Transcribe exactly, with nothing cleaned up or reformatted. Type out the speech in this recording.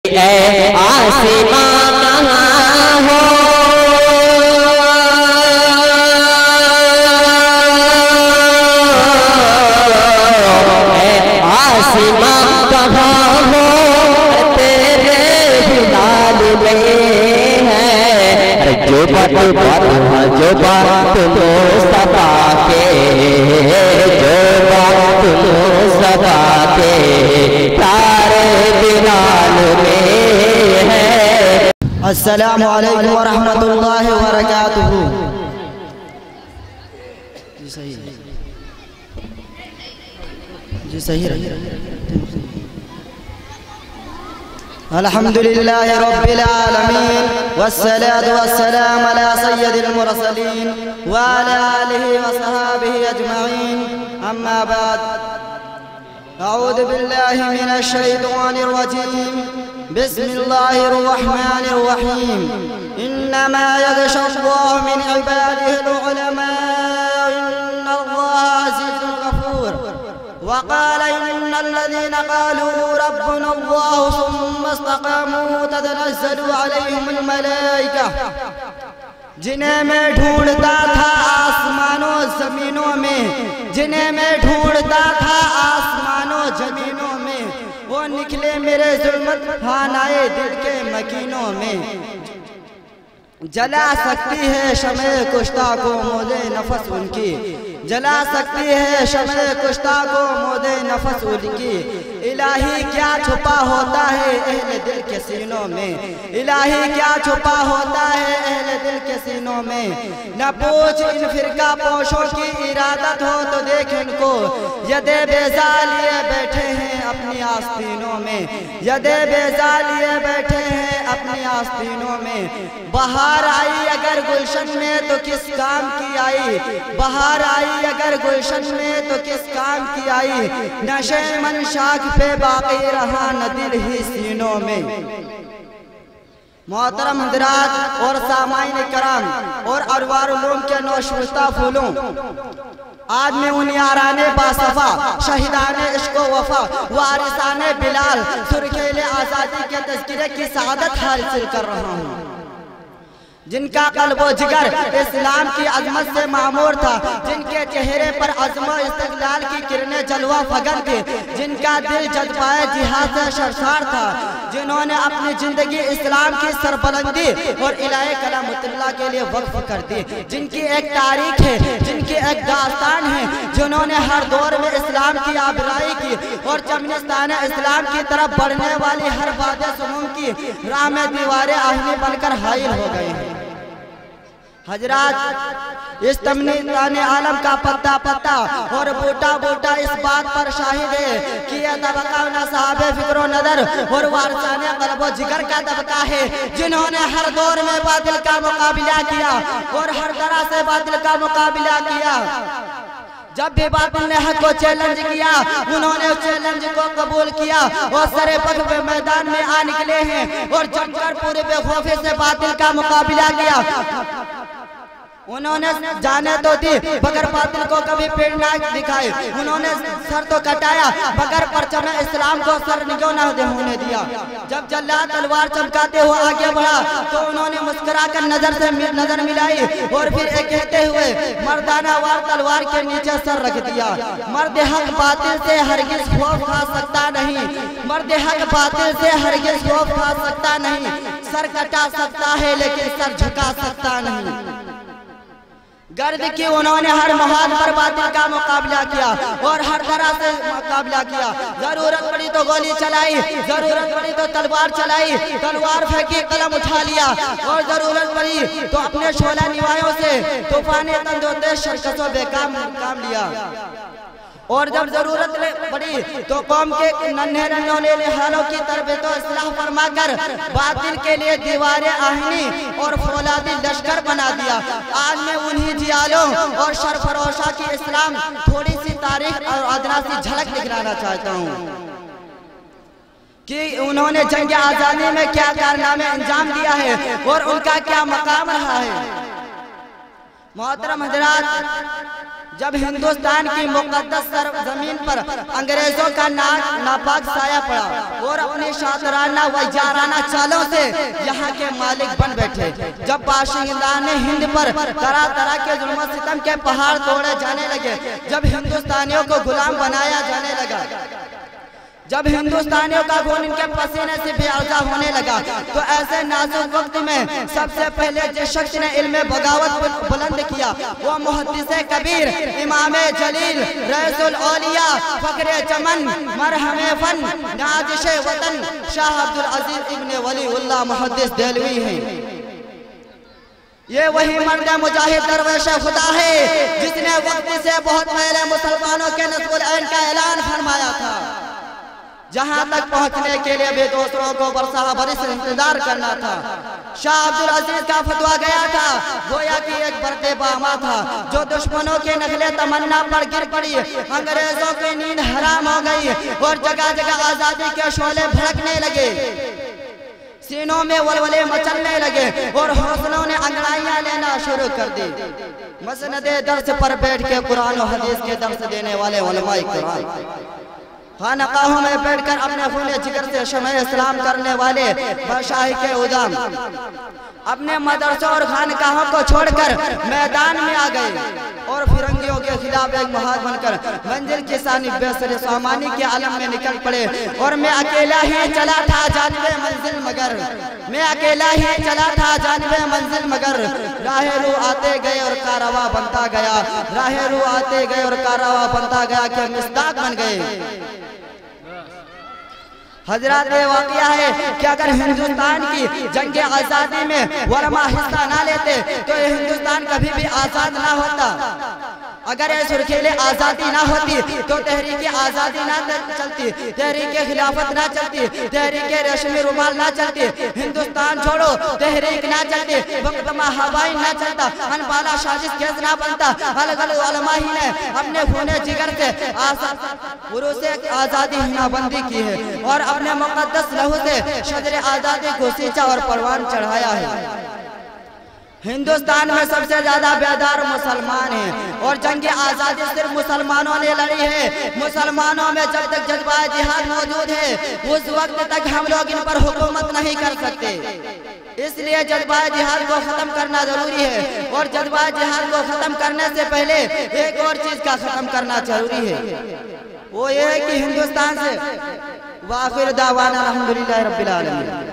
ऐ आसमां कहाँ हो, ऐ आसमां कहाँ हो, तेरे बिलाल में है जो बात बात जो बात मुस्तफा के, जो बात मुस्तफा के प्यारे बिलाल में है। अस्सलामु अलैकुम व रहमतुल्लाहि व बरकातुहू। जी सही है, जी सही है। अल्हम्दुलिल्लाहि रब्बिल आलमीन वस्सलातु वस्सलाम अला सय्यदिल मुरसलीन व अला आलिहि व सहाबिहि अजमईन, अम्मा बाद। अऊज़ु बिल्लाहि मिनश शैतानिर रजीम, बिस्मिल्लाहिर रहमानिर रहीम। इन्नमा यख्शल्लाह मिन इबादिहिल उलमा, इन्नल्लाहा अज़ीज़ुल गफूर। वक़ाल इन्नल्लज़ीना क़ालू रब्बुना अल्लाहु सुम्मा इस्तक़ामू ततनज़्ज़लु अलैहिमुल मलाइका। जिन्हें मैं ढूंढता था आसमानों जमीनों में, जिन्हें मैं ढूंढता था आसमानों जमीनों में, वो निकले मेरे जुल्मत खानाए दिल के मकीनों में। जला सकती है शमे कुश्ता को मोदे नफस उनकी, जला सकती है शमे कुश्ता को मोदे नफस उनकी। इलाही क्या छुपा होता है अहले दिल के सीनों में, इलाही क्या छुपा होता है अहले दिल के सीनों में। न पूछ इन फिरका पोशों की इरादत हो तो देख इनको, यदे बेजा लिए बैठे हैं अपनी आस्तीनों में, यदे बेजा लिए बैठे हैं अपनी आस्तीनों में। बहार आई अगर गुलशन में तो किस काम की आई, बहार आई अगर गुलशन में तो किस काम की आई। नशे मन शाख पे बाकी रहा न दिल ही सीनों में। मोहतरम हज़रात और सामाईन कराम और अरवार उलूम के नौशुफ्ता फूलों, आज मैं उन याराने बासफा, शहीदाने इश्क़ो वफा, वारिसाने बिलाल, सुरखेले आज़ादी के तज़किरे की सआदत हासिल कर रहा हूँ, जिनका क़ल्ब व जिगर इस्लाम की अज़मत से मामूर था, जिनके चेहरे पर अज़्म इस्तिक़लाल की किरणें जलवा फगन थी, जिनका दिल जज्बाए जिहाद से सरसार था, जिन्होंने अपनी ज़िंदगी इस्लाम की सरबलंदी और इलाहे कलामुल्लाह के लिए वक्फ कर दी, जिनकी एक तारीख है, जिनकी एक दास्तान है, जिन्होंने हर दौर में इस्लाम की आबराई की और चमनिस्तान इस्लाम की तरफ बढ़ने वाली हर वादे सुमूम की राह में दीवारें आहनी बनकर हाइल हो गए हैं। हजरात, इस तमनीतान आलम का पत्ता पत्ता और बूटा बूटा इस बात पर शाहिद है कि यह तबका न साहबे फिक्रो नजर और वारसाने क़ल्ब व जिगर का तबका है, जिन्होंने हर दौर में बातिल का मुकाबला किया और हर तरह से बातिल का मुकाबला किया। जब भी बातिल ने हक को चैलेंज किया, उन्होंने उस चैलेंज को कबूल किया और सरे पग पे मैदान में आ निकले हैं और जमकर पूरे बेखौफी से बातिल का मुकाबला किया। उन्होंने जाने तो दी मगर बातिल को कभी पेड़ ना दिखाए, उन्होंने सर तो कटाया मगर परचम इस्लाम को सर निगो ना होने दिया। जब जल्लाद तलवार चमकाते हुए आगे बढ़ा तो उन्होंने मुस्कुराकर नजर से नजर मिलाई और फिर एक कहते हुए मर्दाना वार तलवार के नीचे सर रख दिया। मर्द हक बातिल से हरगिज खौफ खा सकता नहीं, मर्द हक बातिल से हरगिज खौफ खा सकता नहीं। सर कटा सकता है लेकिन सर झुका सकता नहीं। गर्द की उन्होंने हर महाद पर बातिल का मुकाबला किया और हर तरह से मुकाबला किया। जरूरत पड़ी तो गोली चलाई, जरूरत पड़ी तो तलवार चलाई, तलवार फेंकी कलम उठा लिया और जरूरत पड़ी तो अपने शोला निवायों से तूफानी तंदोते शर्कसों बेकाम काम लिया। और जब जरूरत पड़ी तो कौम के नन्हे नन्हे हालों की तरबियत और इस्लाह फरमाकर बातिल के लिए दीवारें आहनी और फौलादी लश्कर बना दिया। आज मैं उन्हीं जियालों और शरफरोशा की इस्लाम थोड़ी सी तारीख और अदना सी झलक दिखलाना चाहता हूँ कि उन्होंने जंग आज़ादी में क्या कारनामे अंजाम दिया है और उनका क्या मकाम रहा है। मोहतरम हजरात, जब हिंदुस्तान की मुकद्दस जमीन पर अंग्रेजों का नाक नापाक साया पड़ा और अपनी शातराना व याराना चालों से यहाँ के मालिक बन बैठे, जब बाशिंदा ने हिंद पर तरह तरह के जुल्म सितम के पहाड़ तोड़े जाने लगे, जब हिंदुस्तानियों को गुलाम बनाया जाने लगा, जब हिंदुस्तानियों का खून इनके पसीने से बेअर्जा होने लगा, तो ऐसे नाजुक वक्त में सबसे पहले जिस शख्स ने इल्म बगावत बुलंद किया वो मुहद्दिस कबीर, इमाम जलील, रईसुल औलिया, फखरे चमन, मरहमे फन, नाजिशे वतन शाह अब्दुल अजीज इब्ने वलीउल्लाह मुहद्दिस देलवी हैं। ये वही मर्द मुजाहिद दरवेश खुदा है जिसने वक्त से बहुत पहले मुसलमानों के नस्ल ऐन का ऐलान फरमाया था। जहां तक पहुंचने के लिए भी दूसरों को बरसा बरिस इंतजार करना था। शाह अब्दुल अजीज का फतवा गया था, गोया कि एक बरके बामा था जो दुश्मनों के नखले तमन्ना पर गिर पड़ी, अंग्रेजों की नींद हराम हो गई और जगह जगह आजादी के शोले भड़कने लगे, सीनों में वलवले मचलने लगे और हौसलों ने अंगड़ाइयां लेना शुरू कर दी। मसनदे दर्स पर बैठ के कुरान और हदीस के दर्स देने वाले उलमाए कुरान, खानकाहों में बैठकर अपने खूने जिगर से शमए इस्लाम करने वाले बादशाह के उदाम अपने मदरसों और खानकाहों को छोड़कर मैदान में आ गए और फिरंगियों के खिलाफ एक महाज बनकर मंजिल की सानी बेसर सामानी के आलम में निकल पड़े। और मैं अकेला ही चला था जानिबे मंजिल मगर, मैं अकेला ही चला था जानिबे मंजिल मगर, राहे रू आते गए और कारवा बनता गया, राहे रू आते गए और कारवा बनता गया कि मिस्ताक बन गए। हजरात, ये वाक़या है कि अगर हिंदुस्तान की जंग आज़ादी में वरमा हिस्सा ना लेते तो ये हिंदुस्तान कभी भी आज़ाद ना होता। अगर ये सुर्खेले आज़ादी ना होती तो तहरीक आज़ादी ना चलती, तहरीक खिलाफत ना चलती, तहरीक रेशमी रुमाल ना चलती, हिंदुस्तान छोड़ो तहरीक ना चलती, मुकदमा हवाई ना चलता, अनपाला साजिश केस ना बनता। अलग अलग उलमा ही ने अपने खूने जिगर से से आज़ादी हिनाबंदी की है और अपने मुक़द्दस लहू से शजर आज़ादी को सींचा और परवान चढ़ाया है। हिंदुस्तान में सबसे ज्यादा बेदार मुसलमान हैं और जंग आज़ादी सिर्फ मुसलमानों ने लड़ी है। मुसलमानों में जब तक जज्बा जिहाद मौजूद है उस वक्त तक हम लोग इन पर हुकूमत नहीं कर सकते। इसलिए जज्बा जिहाद को खत्म करना जरूरी है और जज्बा जिहाद को खत्म करने से पहले एक और चीज का खत्म करना जरूरी है, वो ये है कि हिंदुस्तान से वाखिर दावाना अल्हम्दुलिल्लाह रब्बिल आलमीन।